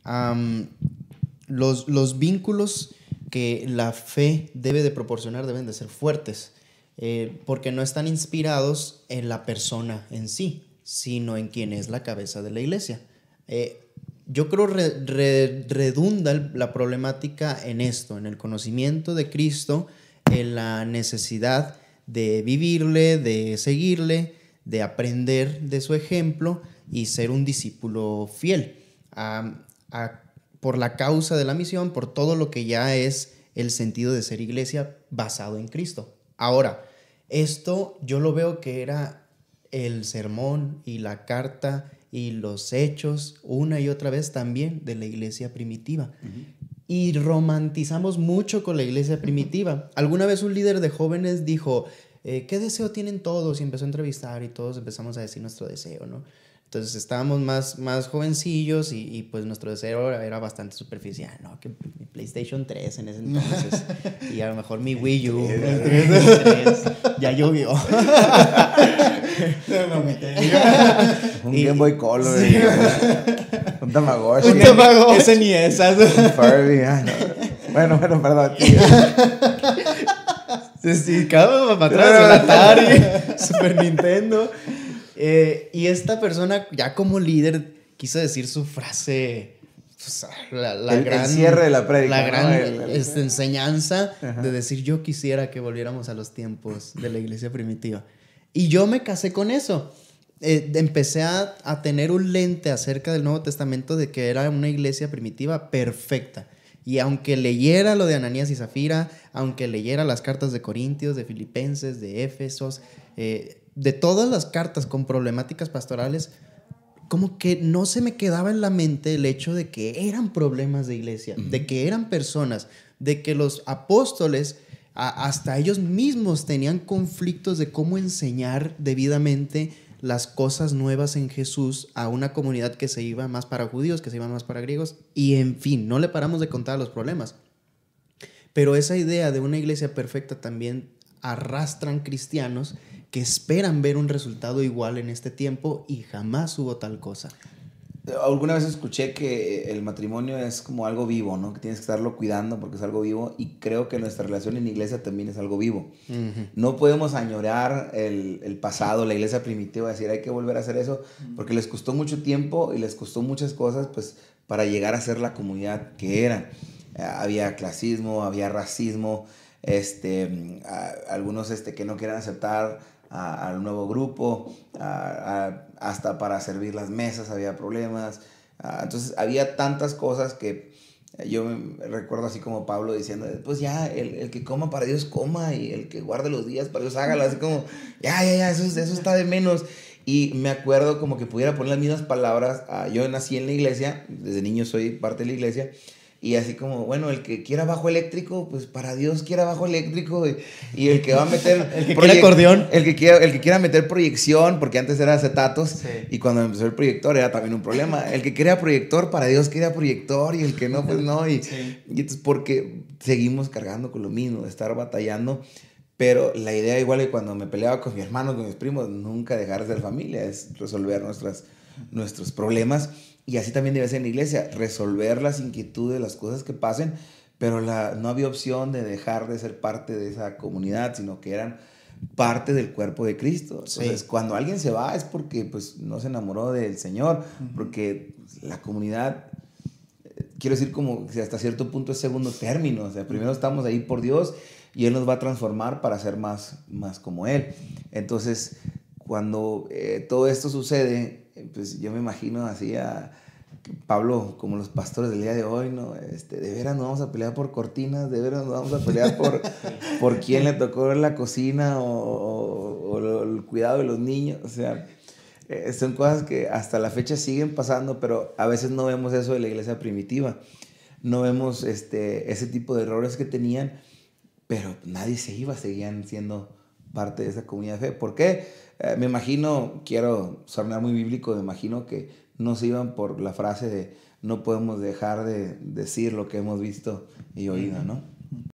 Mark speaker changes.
Speaker 1: Los vínculos que la fe debe de proporcionar deben de ser fuertes, porque no están inspirados en la persona en sí, sino en quien es la cabeza de la iglesia. Yo creo redunda la problemática en esto, en el conocimiento de Cristo, en la necesidad de vivirle, de seguirle, de aprender de su ejemplo y ser un discípulo fiel por la causa de la misión, por todo lo que ya es el sentido de ser iglesia basado en Cristo. Ahora, esto yo lo veo que era el sermón y la carta y los hechos una y otra vez también de la iglesia primitiva. Y romantizamos mucho con la iglesia primitiva. Alguna vez un líder de jóvenes dijo, ¿qué deseo tienen todos? Y empezó a entrevistar y todos empezamos a decir nuestro deseo, ¿no? Entonces estábamos más jovencillos y pues nuestro deseo era bastante superficial, ¿no? Que mi PlayStation 3 en ese entonces y a lo mejor mi Wii U. Ya llovió.
Speaker 2: Un Game Boy Color. Sí. Un Tamagotchi.
Speaker 1: Ese ni esas.
Speaker 2: Un Furby. No. Bueno, perdón.
Speaker 1: Sí, cada uno para atrás. El Atari, Super Nintendo. Y esta persona, ya como líder, quiso decir su frase, pues,
Speaker 2: el cierre de la prédica,
Speaker 1: la gran enseñanza. Ajá. De decir, yo quisiera que volviéramos a los tiempos de la iglesia primitiva. Y yo me casé con eso. Empecé a tener un lente acerca del Nuevo Testamento de que era una iglesia primitiva perfecta. Y aunque leyera lo de Ananías y Zafira, aunque leyera las cartas de Corintios, de Filipenses, de Éfesos, de todas las cartas con problemáticas pastorales, como que no se me quedaba en la mente el hecho de que eran problemas de iglesia, de que eran personas, de que los apóstoles, hasta ellos mismos tenían conflictos de cómo enseñar debidamente las cosas nuevas en Jesús a una comunidad que se iba más para judíos, que se iba más para griegos, y en fin, no le paramos de contar los problemas. Pero esa idea de una iglesia perfecta también arrastran cristianos que esperan ver un resultado igual en este tiempo y jamás hubo tal cosa.
Speaker 2: Alguna vez escuché que el matrimonio es como algo vivo, ¿no? Que tienes que estarlo cuidando porque es algo vivo, y creo que nuestra relación en iglesia también es algo vivo. No podemos añorar el pasado, la iglesia primitiva, decir hay que volver a hacer eso, porque les costó mucho tiempo y les costó muchas cosas pues, para llegar a ser la comunidad que eran. Había clasismo, había racismo, algunos que no querían aceptar al nuevo grupo, hasta para servir las mesas había problemas. Entonces había tantas cosas que yo me recuerdo así como Pablo diciendo, pues ya, el que coma para Dios coma, y el que guarde los días para Dios hágalo, así como, ya, eso está de menos. Y me acuerdo como que pudiera poner las mismas palabras. Yo nací en la iglesia, desde niño soy parte de la iglesia, y así como, bueno, el que quiera bajo eléctrico, pues para Dios quiera bajo eléctrico, y el que va a meter
Speaker 1: el que quiera acordeón,
Speaker 2: el que quiera meter proyección, porque antes era acetatos, sí. Y cuando empezó el proyector era también un problema. El que quería proyector, para Dios quería proyector, y el que no, pues no. Y, sí. Y entonces, porque seguimos cargando con lo mismo, de estar batallando. Pero la idea, igual que cuando me peleaba con mi hermano, con mis primos, nunca dejar de ser familia, es resolver nuestros problemas. Y así también debe ser en la iglesia, resolver las inquietudes, las cosas que pasen, pero no había opción de dejar de ser parte de esa comunidad, sino que eran parte del cuerpo de Cristo. Entonces, sí. Cuando alguien se va es porque pues, no se enamoró del Señor, porque la comunidad, quiero decir, como que hasta cierto punto es segundo término. O sea, primero estamos ahí por Dios y Él nos va a transformar para ser más como Él. Entonces, cuando todo esto sucede, pues yo me imagino así a Pablo como los pastores del día de hoy, ¿no? De veras no vamos a pelear por cortinas, de veras no vamos a pelear por quién le tocó la cocina o el cuidado de los niños. O sea, son cosas que hasta la fecha siguen pasando, pero a veces no vemos eso de la iglesia primitiva. No vemos ese tipo de errores que tenían, pero nadie se iba, seguían siendo parte de esa comunidad de fe. ¿Por qué? Me imagino, quiero sonar muy bíblico, me imagino que no se iban por la frase de no podemos dejar de decir lo que hemos visto y oído, ¿no?